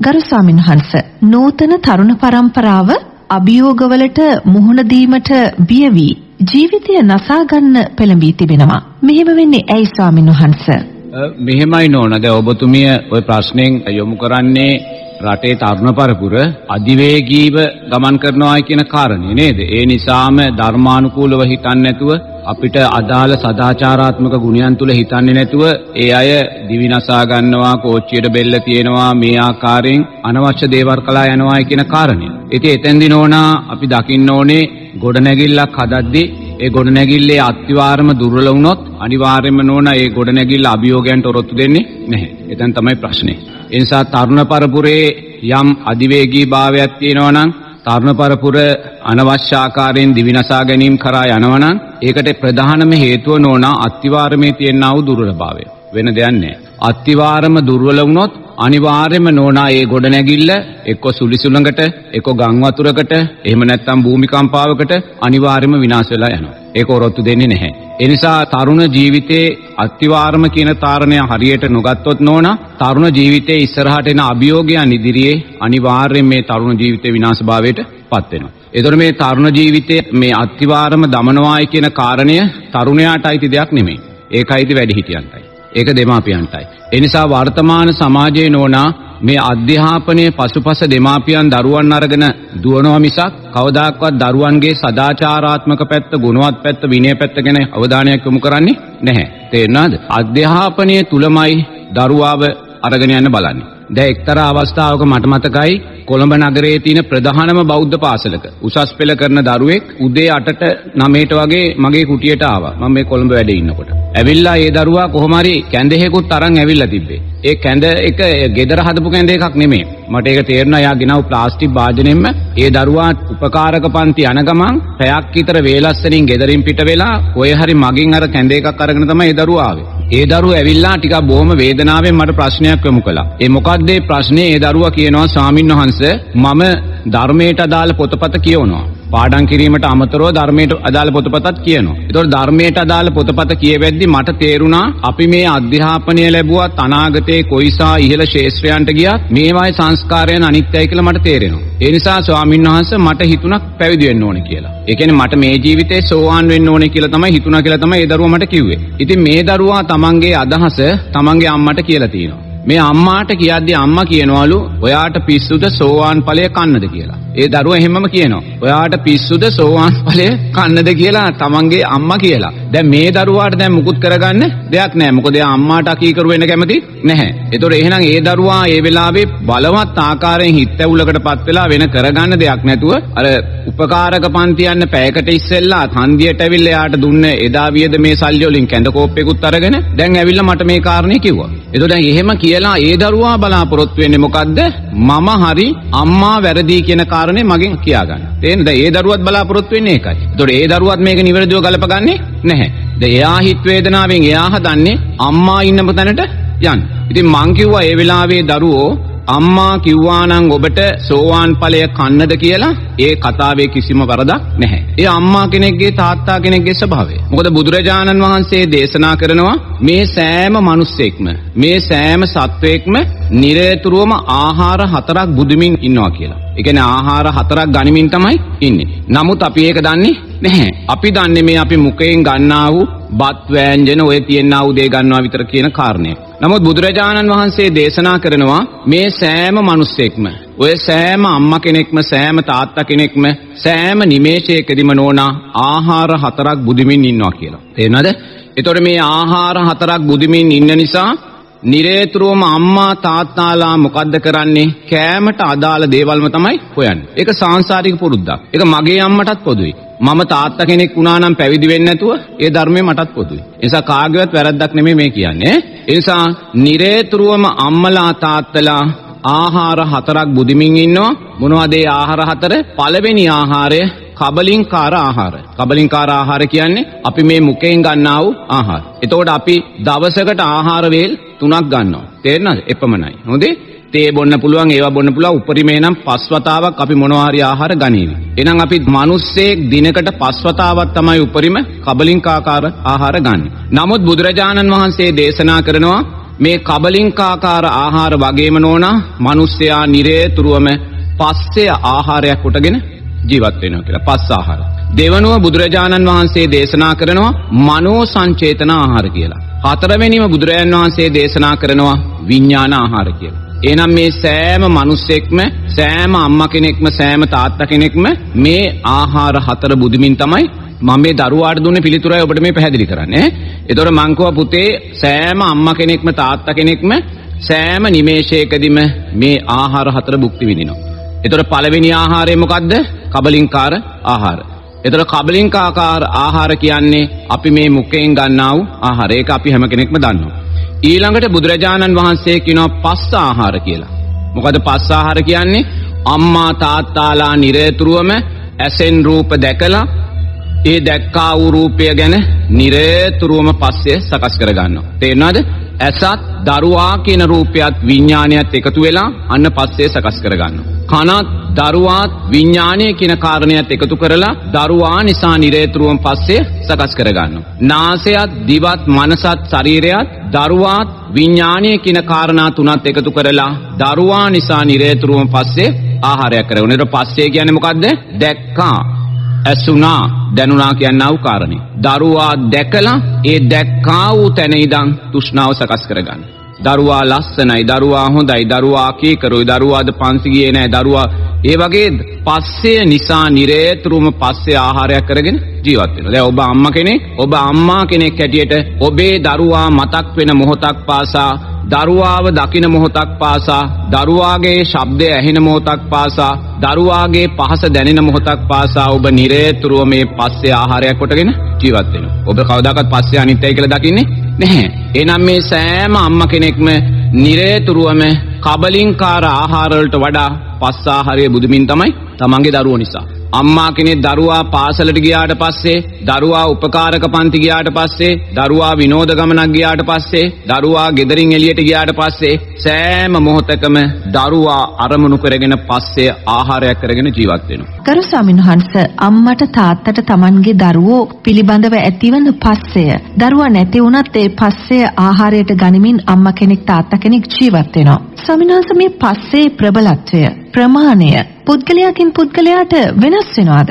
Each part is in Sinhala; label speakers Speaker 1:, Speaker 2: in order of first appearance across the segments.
Speaker 1: ගරු ස්වාමීන් වහන්සේ, නූතන තරුණ පරම්පරාව අභියෝගවලට මුහුණ දීමට බිය වී ජීවිතය නසා ගන්න පෙළඹී තිබෙනවා. මෙහෙම වෙන්නේ ඇයි ස්වාමීන් වහන්සේ?
Speaker 2: මෙහෙමයි නෝන. දැන් ඔබතුමිය ওই ප්‍රශ්නෙන් යොමු කරන්නේ රටේ තරුණ පරපුර අධිවේගීව ගමන් කරනවා කියන කාරණේ නේද? ඒ නිසාම ධර්මානුකූලව හිතන්නේ නැතුව අපිට අදාළ සදාචාරාත්මක ගුණයන් තුල හිතන්නේ නැතුව ඒ අය දිවිනසා ගන්නවා, කෝච්චියට බෙල්ල තියෙනවා, මේ ආකාරයෙන් අනවශ්‍ය දේවල් කළා යනවා කියන කාරණය. ඉතින් එතෙන්දී නෝනා අපි දකින්න ඕනේ ගොඩනැගිල්ලක් හදද්දී ඒ ගොඩනැගිල්ලේ අත්විවරම දුර්වල වුණොත් අනිවාර්යයෙන්ම නෝනා ඒ ගොඩනැගිල්ල අභියෝගයන්ට ඔරොත්තු දෙන්නේ නැහැ. එතෙන් තමයි ප්‍රශ්නේ. ඒ නිසා තරුණ පරපුරේ යම් අධිවේගී භාවයක් තියෙනවා නම් තරුණ පරපුර අනවශ්‍ය ආකාරයෙන් දිවිනසා ගැනීම කරා යනවා නම් ඒකට ප්‍රධානම හේතුව නෝනා අත්විවරමේ තියෙනා වූ දුර්වලභාවය. වෙන දෙයක් නැහැ. අත්විවරම දුර්වල වුණොත් අනිවාර්යයෙන්ම නෝනා ඒ ගොඩනැගිල්ල එක්ක සුලිසුලඟට, එක්ක ගම් වතුරකට, එහෙම නැත්නම් භූමිකම්පාවකට අනිවාර්යයෙන්ම විනාශ වෙලා යනවා. ඒක ඔරොත්තු දෙන්නේ නැහැ. ඒ නිසා තරුණ ජීවිතයේ අත්විවරම කියන තාරණය හරියට නොගත්තොත් නෝනා තරුණ ජීවිතයේ ඉස්සරහට එන අභියෝගයන් ඉදිරියේ අනිවාර්යයෙන් මේ තරුණ ජීවිතේ විනාශභාවයට පත් වෙනවා. ඒතර මේ තරුණ ජීවිතයේ මේ අත්විවරම දමනවායි කියන කාරණය තරුණයාට අයිති දෙයක් නෙමෙයි. ඒකයිති වැඩිහිටියන්ටයි. ඒක දෙමාපියන්ටයි. ඒ නිසා වර්තමාන සමාජයේ නෝනා මේ අධ්‍යාපනයේ පසුපස දෙමාපියන් දරුවන් අරගෙන දුවනවා මිසක් කවදාකවත් දරුවන්ගේ සදාචාරාත්මක පැත්ත, ගුණවත් පැත්ත, විනය පැත්ත ගැන අවධානයක් යොමු කරන්නේ නැහැ. තේරෙනවද? අධ්‍යාපනයේ තුලමයි දරුවාව අරගෙන යන්න බලන්නේ. දැන් එක්තරා අවස්ථාවක මට මතකයි කොළඹ නගරයේ තියෙන ප්‍රධානම බෞද්ධ පාසලක උසස් පෙළ කරන දරුවෙක් උදේ 8ට 9ට වගේ මගේ කුටියට ආවා. මම මේ කොළඹ වැඩේ ඉන්නකොට. ඇවිල්ලා ඒ දරුවා කොහොම හරි කැඳෙහෙකුත් අරන් ඇවිල්ලා තිබ්බේ. ඒ කැඳ එක ගෙදර හදපු කැඳ එකක් නෙමෙයි. මට ඒක තේරුණා. යා ගෙනව ප්ලාස්ටික් භාජනෙම්ම ඒ දරුවා උපකාරක පන්ති යන ගමන් පැයක් විතර වේලස්සනින් ගෙදරින් පිට වෙලා ඔය හරි මගින් අර කැඳ එකක් අරගෙන තමයි ඒ දරුවා ආවේ. ඒ දරුවා ඇවිල්ලා ටිකක් බොහොම වේදනාවෙන් මට ප්‍රශ්නයක් යොමු කළා. ඒ මොකක්ද ඒ ප්‍රශ්නේ? ඒ දරුවා කියනවා ස්වාමින්වහන්සේ මම ධර්මයට අදාළ පොතපත කියවනවා. පාඩම් කිරීමට අමතරව ධර්මයට අදාළ පොතපතත් කියනවා. ඒතකොට ධර්මයට අදාළ පොතපත කියවෙද්දි මට තේරුණා අපි මේ අධ්‍යාපනය ලැබුවත් අනාගතයේ කොයිසා ඉහළ ශාස්ත්‍රයන්ට ගියත් මේවායි සංස්කාරයන් අනිත්‍යයි කියලා මට තේරෙනවා. ඒ නිසා ස්වාමින්වහන්සේ මට හිතුණා පැවිදි වෙන්න ඕනේ කියලා. ඒ කියන්නේ මට මේ ජීවිතේ සෝවාන් වෙන්න ඕනේ කියලා තමයි හිතුණා කියලා තමයි ඒ දරුවා මට කිව්වේ. ඉතින් මේ දරුවා තමන්ගේ අදහස තමන්ගේ අම්මට කියලා තියෙනවා. මේ අම්මාට කියද්දි අම්මා කියනවලු ඔයාට පිස්සුද සෝවාන් ඵලය කන්නද කියලා. ඒ දරුවා එහෙමම කියනවා. ඔයාට පිස්සුද සෝවාන් ඵලය කන්නද කියලා තමන්ගේ අම්මා කියලා. දැන් මේ දරුවාට දැන් මුකුත් කරගන්න දෙයක් නැහැ. මොකද එයා අම්මාට අකීකරු වෙන්න කැමති නැහැ. ඒතකොට එහෙනම් ඒ දරුවා ඒ වෙලාවේ බලවත් ආකාරයෙන් හිත ඇවුලකටපත් වෙලා වෙන කරගන්න දෙයක් නැතුව අර උපකාරක පන්ති යන්න පැයකට ඉස්සෙල්ලා හන්දියට ඇවිල්ලා එයාට දුන්න එදා වියද මේ සල්ලි වලින් කැඳ කෝප්පෙකුත් අරගෙන දැන් ඇවිල්ලා මට මේ කාරණේ කිව්වා. ඒතකොට දැන් එහෙම කියලා ඒ දරුවා බලාපොරොත්තු වෙන්නේ මොකද්ද? මම හරි අම්මා වැරදි කියන කාරණේ මගෙන් කියා ගන්න. තේරෙනද? ඒ දරුවත් බලාපොරොත්තු වෙන්නේ ඒකයි. ඒතකොට ඒ දරුවත් මේක නිවැරදිව ගලපගන්නේ නැහැ. දැන් එයා හිත වේදනාවෙන් එයා හදන්නේ අම්මා ඉන්න තැනට යන්න. ඉතින් මං කිව්වා ඒ වෙලාවේ දරුවෝ අම්මා කිව්වා නම් ඔබට සෝවාන් ඵලය කන්නද කියලා ඒ කතාවේ කිසිම වරදක් නැහැ. ඒ අම්මා කෙනෙක්ගේ තාත්තා කෙනෙක්ගේ ස්වභාවය. මොකද බුදුරජාණන් වහන්සේ දේශනා කරනවා මේ සෑම මිනිස්සෙක්ම මේ සෑම සත්වයක්ම නිරතුරුවම ආහාර 4ක් බුදුමින් ඉන්නවා කියලා. ඒ කියන්නේ ආහාර 4ක් ගනිමින් තමයි ඉන්නේ. නමුත් අපි ඒක දන්නේ නැහැ. අපි දන්නේ මේ අපි මුඛයෙන් ගන්නා වූ බත් වෑංජන ඔය තියෙනා වූ දේ ගන්නවා විතර කියන කාරණය. නමුත් බුදුරජාණන් වහන්සේ දේශනා කරනවා මේ සෑම මිනිස්සෙක්ම ඔය සෑම අම්මා කෙනෙක්ම සෑම තාත්තා කෙනෙක්ම සෑම නිමේෂයකදීම නෝනා ආහාර 4ක් බුදිමින් ඉන්නවා කියලා. තේරෙනවද? ඒතකොට මේ ආහාර 4ක් බුදිමින් ඉන්න නිසා නිරේතුරුවම අම්මා තාත්තාලා මොකද්ද කරන්නේ? කෑමට අදාළ දේවල්ම තමයි හොයන්නේ. ඒක සාංශාරික පුරුද්දක්. ඒක මගේ අම්මටත් පොදුයි. මම තාත්තා කෙනෙක් වුණා නම් පැවිදි වෙන්නේ නැතුව ඒ ධර්මය මටත් පොදුයි. ඒ නිසා කාගේවත් වැරද්දක් නෙමෙයි මේ කියන්නේ. ඒ නිසා නිරේතුරුවම අම්මලා තාත්තලා ආහාර 4ක් බුදිමින් ඉන්නවා. මොනවද ඒ ආහාර 4? පළවෙනි ආහාරය කබලින්කාර ආහාර. කබලින්කාර ආහාර කියන්නේ අපි මේ මුඛයෙන් ගන්නා වූ ආහාර. එතකොට අපි දවසකට ආහාර වේල් 3ක් ගන්නවා. තේරෙනවද? එපමණයි. හොඳේ? තේ බොන්න පුළුවන්, ඒවා බොන්න පුළුවන්. උපරිමේ නම් 5 වතාවක් අපි මොනවා හරි ආහාර ගනීවි. එහෙනම් අපි මිනිස්සෙක් දිනකට 5 වතාවක් තමයි උපරිම කබලින්කාකාර ආහාර ගන්න. නමුත් බුදුරජාණන් වහන්සේ දේශනා කරනවා මේ කබලින්කාකාර ආහාර වගේම නෝනා මිනිස්සයා නිරේතුරුවම පස්සේ ආහාරයක් කොටගෙන ජීවත් වෙනවා කියලා. පස්ස ආහාර. දෙවනුව බුදුරජාණන් වහන්සේ දේශනා කරනවා මනෝ සංචේතන ආහාර කියලා. හතරවෙනිම බුදුරජාණන් වහන්සේ දේශනා කරනවා විඥාන ආහාර කියලා. එහෙනම් මේ සෑම මිනිස්සෙක්ම සෑම අම්මා කෙනෙක්ම සෑම තාත්තා කෙනෙක්ම මේ ආහාර හතර බුදුමින් තමයි මම මේ දරුවාට දුන්නේ පිළිතුරයි ඔබට මේ පැහැදිලි කරන්නේ. ඒතකොට මං කව පුතේ සෑම අම්මා කෙනෙක්ම තාත්තා කෙනෙක්ම සෑම නිමේෂයකදීම මේ ආහාර හතර භුක්ති විඳිනවා. ඒතකොට පළවෙනි ආහාරය මොකද්ද? කබලින්කාර ආහාර. ඒතකොට කබලින්කාකාර ආහාර කියන්නේ අපි මේ මුඛයෙන් ගන්නා වූ ආහාර. ඒක අපි හැම කෙනෙක්ම දන්නවා. ඊළඟට බුදුරජාණන් වහන්සේ කියනවා පස්ස ආහාර කියලා. මොකද පස්ස ආහාර කියන්නේ? අම්මා තාත්තාලා නිරේතුරුවම ඇසෙන් රූප දැකලා ඒ දැක්කා වූ රූපය ගැන නිරේතුරුවම පස්සේ සකස් කර ගන්නවා. තේරෙනවද? ඇසත් දරුවා කියන රූපයත් විඥානයත් එකතු වෙලා අන්න පස්සේ සකස් කර ගන්නවා. කනත් දරුවාත් විඥානය කියන කාරණයත් එකතු කරලා දරුවා නිසා නිරේතුරුවම පස්සේ සකස් කර ගන්නවා. නාසයත් දිවත් මනසත් ශරීරයත් දරුවාත් විඥානය කියන කාරණා තුනත් එකතු කරලා දරුවා නිසා නිරේතුරුවම පස්සේ ආහාරයක් කරගන්න. ඊට පස්සේ කියන්නේ මොකද්ද? දැක්කා ඇසුනා දැනුණා කියනා වූ කාරණේ. දරුවා දැකලා ඒ දැක්කා වූ තැන ඉඳන් තෘෂ්ණාව සකස් කරගන්න. දරුවා ලස්සනයි, දරුවා හොඳයි, දරුවා කීකරුයි, දරුවාද පන්සි ගියේ නැහැ, දරුවා ඒ වගේ පස්සේ නිසා නිරේතුරුම පස්සේ ආහාරයක් කරගෙන ජීවත් වෙනවා. දැන් ඔබ අම්මා කෙනෙක් හැටියට ඔබේ දරුවා මතක් වෙන මොහොතක් පාසා දරුවාව දකින මොහොතක් පාසා දරුවාගේ ශබ්දය ඇහෙන මොහොතක් පාසා දරුවාගේ පහස දැනෙන මොහොතක් පාසා ඔබ නිරේතුරුව මේ පස්සේ ආහාරයක් කොටගෙන ජීවත් වෙනවා. ඔබ කවදාකවත් පස්සේ අනිත්‍යයි කියලා දකින්නේ නැහැ. එහෙනම් මේ සෑම අම්මා කෙනෙක්ම නිරේතුරුවම කබලින්කාර ආහාර වලට වඩා පස්ස ආහාරයේ බුදුමින් තමයි තමන්ගේ දරුවෝ නිසා. අම්මා කෙනෙක් දරුවා පාසලට ගියාට පස්සේ, දරුවා උපකාරක පන්ති ගියාට පස්සේ, දරුවා විනෝද ගමනක් ගියාට පස්සේ, දරුවා ගෙදරින් එළියට ගියාට පස්සේ සෑම මොහොතකම දරුවා අරමුණු කරගෙන පස්සේ ආහාරයක් කරගෙන ජීවත් වෙනවා.
Speaker 1: ගරු ස්වාමීන් වහන්සේ, අම්මට තාත්තට තමන්ගේ දරුවෝ පිළිබඳව ඇතිවන පස්සය, දරුවා නැති වුණත් ඒ පස්සේ ආහාරයට ගනිමින් අම්මා කෙනෙක් තාත්තා කෙනෙක් ජීවත් වෙනවා. ස්වාමීන් වහන්සේ, මේ පස්සේ ප්‍රබලත්වය, ප්‍රමාණය පුද්ගලයාකින් පුද්ගලයාට වෙනස් වෙනවද?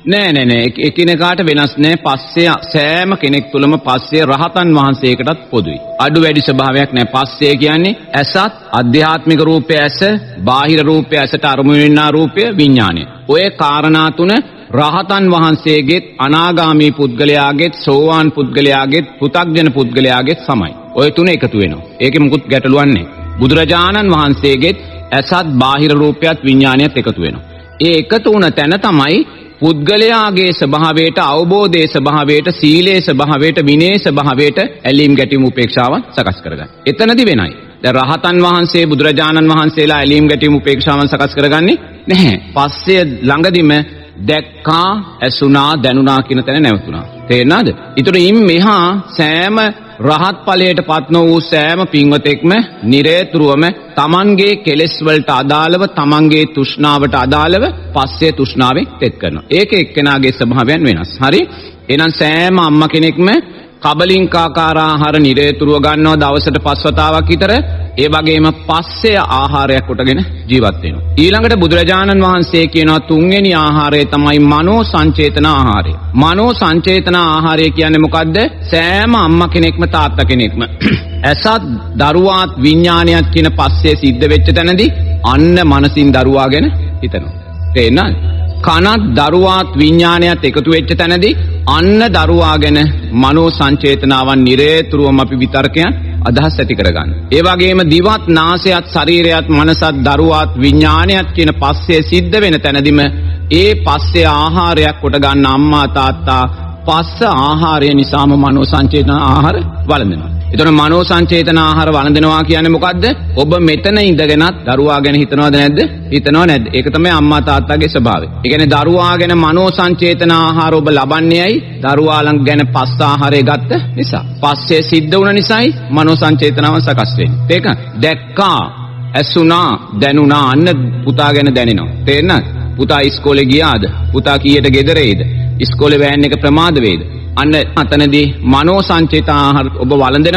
Speaker 2: නෑ එකිනෙකාට වෙනස් නෑ. පස්සේ සෑම කෙනෙක් තුළම පස්සේ රහතන් වහන්සේකටත් පොදුයි. අඩු වැඩි ස්වභාවයක් නෑ. පස්සේ කියන්නේ ඇසත් අධ්‍යාත්මික රූපය ඇස, බාහිර රූපය ඇසට අරමුණු වෙනා රූපය විඥානය. ඔය කාරණා තුන රහතන් වහන්සේගෙත් අනාගාමී පුද්ගලයාගෙත් සෝවාන් පුද්ගලයාගෙත් පෘථග්ජන පුද්ගලයාගෙත් සමයි. ඔය තුන එකතු වෙනවා. ඒකේ මුකුත් ගැටලුවක් නෑ. බුදුරජාණන් වහන්සේගෙත් ඇසත් බාහිර රූපයත් විඥානයත් එකතු වෙනවා. ඒ එකතු වුණ තැන තමයි පුද්ගලයාගේ ස්වභාවයට, අවබෝධයේ ස්වභාවයට, සීලයේ ස්වභාවයට, විනයේ ස්වභාවයට ඇලීම් ගැටීම් උපේක්ෂාවන් සකස් කරගන්න. එතනදි වෙනයි. දැන් රහතන් වහන්සේ බුදුරජාණන් වහන්සේලා ඇලීම් ගැටීම් උපේක්ෂාවන් සකස් කරගන්නේ නැහැ. පස්සේ ළඟදිම දැක්කා, ඇසුණා, දැනුණා කියන තැන නැවතුණා. තේරෙනවද? ඊටු මෙහා සෑම රහත් ඵලයට පත් වූ සෑම පින්වතෙක්ම නිරේතුරුවම තමන්ගේ කෙලෙස් වලට අදාළව, තමන්ගේ තෘෂ්ණාවට අදාළව පස්සේ තෘෂ්ණාවෙන් තෙත් කරනවා. ඒක එක්කෙනාගේ ස්වභාවයන් වෙනස්. හරි? එහෙනම් සෑම අම්මා කෙනෙක්ම කබලින්කාකාර ආහාර නිරේතුරුව ගන්නවා දවසට 5 වතාවක් විතර. ඒ වගේම පස්සේ ආහාරයක් කොටගෙන ජීවත් වෙනවා. ඊළඟට බුදුරජාණන් වහන්සේ කියනවා තුන්වෙනි ආහාරය තමයි මනෝ සංචේතන ආහාරය. මනෝ සංචේතන ආහාරය කියන්නේ මොකද්ද? සෑම අම්මා කෙනෙක්ම තාත්තා කෙනෙක්ම ඇසත් දරුවාත් විඥානයත් කියන පස්සේ සිද්ධ වෙච්ච තැනදී අන්න මනසින් දරුවා ගැන හිතනවා. තේරෙනවද? කනත් දරුවාත් විඥානයත් එකතු වෙච්ච තැනදී අන්න දරුවා ගැන මනෝ සංචේතනාවන් නිරේතුරුවම අපි විතර්කයන් අදහස් ඇති කරගන්න. ඒ වගේම දිවත් නාසයත් ශරීරයත් මනසත් දරුවාත් විඥානයත් කියන පස්සේ සිද්ධ වෙන තැනදීම ඒ පස්සේ ආහාරයක් කොට ගන්න අම්මා තාත්තා පස්ස ආහාරය නිසාම මනෝ සංචේතන ආහාර වළඳනවා. ඒතර මනෝ සංචේතන ආහාර වළඳනවා කියන්නේ මොකද්ද? ඔබ මෙතන ඉඳගෙනත් දරුවා ගැන හිතනවද නැද්ද? හිතනව නැද්ද? ඒක තමයි අම්මා තාත්තාගේ ස්වභාවය. ඒ කියන්නේ දරුවා ගැන මනෝ සංචේතන ආහාර ඔබ ලබන්නේයි දරුවා ළඟ ගැන පස්ස ආහාරය ගත්ත නිසා. පස්සේ සිද්ධ වුණ නිසායි මනෝ සංචේතනාව සකස් වෙන්නේ. ඒක දැක්කා, ඇසුණා, දැනුණා, අන්න පුතා ගැන දැනෙනවා. තේරෙනවද? පුතා ඉස්කෝලේ ගියාද? පුතා කීයට ගෙදර එයිද? ඉස්කෝලේ වෑන් එක ප්‍රමාද වේද? අන්න අතනදී මනෝ සංචේතන ආහාර ඔබ වළඳනවා.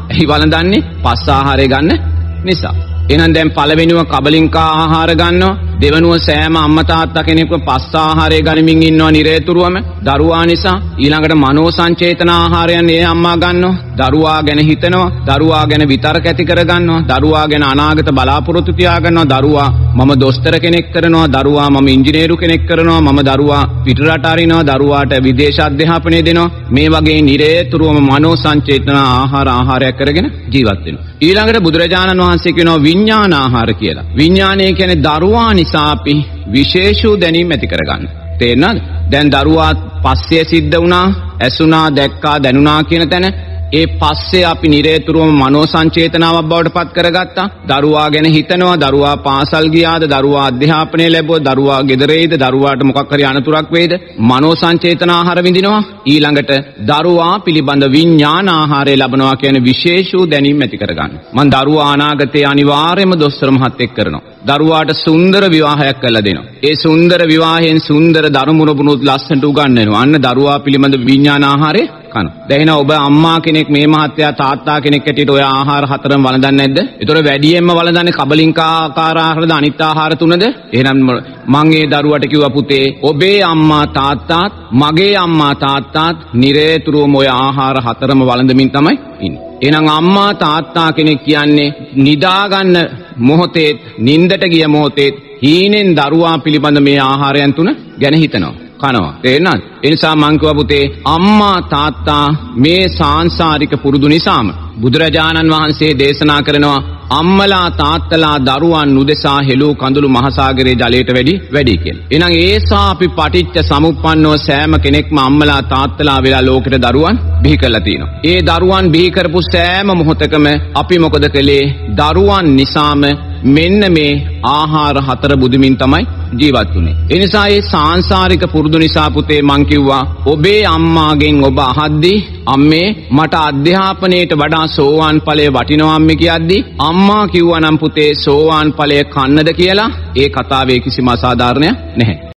Speaker 2: එහි වළඳන්නේ පස් ආහාරය ගන්න නිසා. එහෙනම් දැන් පළවෙනිව කබලින්කා ආහාර ගන්නවා. දෙවනුව සෑම අම්මා තාත්තා කෙනෙක්ව පස් ආහාරය ගනිමින් ඉන්නවා නිරේතුරුවම දරුවා නිසා. ඊළඟට මනෝ සංචේතන ආහාරයන් ඒ අම්මා ගන්නවා. දරුවා ගැන හිතනවා. දරුවා ගැන විතර්ක ඇති කර ගන්නවා. දරුවා ගැන අනාගත බලාපොරොත්තු තියා ගන්නවා. දරුවා මම දොස්තර කෙනෙක් කරනවා. දරුවා මම ඉංජිනේරු කෙනෙක් කරනවා. මම දරුවා පිටරට අරිනවා. දරුවාට විදේශ අධ්‍යාපනය දෙනවා. මේ වගේ නිරේතුරුවම මනෝ සංචේතන ආහාරයක් කරගෙන ජීවත් වෙනවා. ඊළඟට බුදුරජාණන් වහන්සේ කියනවා විඥාන ආහාර කියලා. විඥානය කියන්නේ දරුවා නිසා අපි විශේෂ දැනීම් ඇති කරගන්න. තේරෙනවද? දැන් දරුවා පස්සේ සිද්ධ වුණා, ඇසුණා, දැක්කා, දැනුණා කියන තැන ඒ පස්සේ අපි නිරේතුරුවම මනෝ සංචේතනාවක් බවට පත් කරගත්තා. දරුවා ගැන හිතනවා, දරුවා පාසල් ගියාද, දරුවා අධ්‍යාපනය ලැබුවා, දරුවා ගෙදරේද, දරුවාට මොකක් හරි අනතුරක් වෙයිද, මනෝ සංචේතන ආහාර විඳිනවා. ඊළඟට දරුවා පිළිබඳ විඥාන ආහාරය ලබනවා කියන විශේෂ දැනීම් ඇති කරගන්න. මං දරුවා අනාගතයේ අනිවාර්යයෙන්ම දොස්තර මහත්තයෙක් කරනවා. දරුවාට සුන්දර විවාහයක් කරලා දෙනවා. ඒ සුන්දර විවාහයෙන් සුන්දර දරුමුණුත් ලස්සනට උගන්වනවා. අන්න දරුවා පිළිබඳ විඥාන ආහාරය කන. දැන් ඔබ අම්මා කෙනෙක් මේ මහත්තයා තාත්තා කෙනෙක් ඇටියට ඔය ආහාර හතරම වළඳන්නේ නැද්ද? ඒතොර වැඩියෙන්ම වළඳන්නේ කබලින්කා ආකාර ආහාරද අනිත් ආහාර තුනද? එහෙනම් මං ඒ දරුවට කිව්වා පුතේ ඔබේ අම්මා තාත්තාත් මගේ අම්මා තාත්තාත් නිරේතුරුවම ඔය ආහාර හතරම වළඳමින් තමයි ඉන්නේ. එහෙනම් අම්මා තාත්තා කෙනෙක් කියන්නේ නිදාගන්න මොහොතේ නින්දට ගිය මොහොතේ හීනෙන් දරුවා පිළිබඳ මේ ආහාරයන් තුන ගැන හිතනවා. කනවා. තේරෙනවද? ඒ නිසා මං කිව්වා පුතේ අම්මා තාත්තා මේ සාංශාරික පුරුදු නිසාම බුදුරජාණන් වහන්සේ දේශනා කරනවා අම්මලා තාත්තලා දරුවන් උදෙසා හෙළූ කඳුළු මහසાગරයේ ජලයට වැඩි කියලා. එහෙනම් ඒසා අපි පටිච්ච සමුප්පන්නව සෑම කෙනෙක්ම අම්මලා තාත්තලා වෙලා ලෝකෙට දරුවන් බිහි කරලා තිනවා. ඒ දරුවන් බිහි කරපු සෑම මොහොතකම අපි මොකද කළේ? දරුවන් නිසාම මෙන්න මේ ආහාර හතර බුදුමින් තමයි ජීවත් වුනේ. ඒ නිසා මේ සාංශාරික පුරුදු නිසා පුතේ මං කිව්වා ඔබේ අම්මාගෙන් ඔබ අහද්දී අම්මේ මට අධ්‍යාපනයට වඩා සෝවාන් ඵලය වටිනවා අම්මේ කියද්දී අම්මා කිව්වා නම් පුතේ සෝවාන් ඵලය කන්නද කියලා ඒ කතාවේ කිසිම අසාධාරණයක් නැහැ.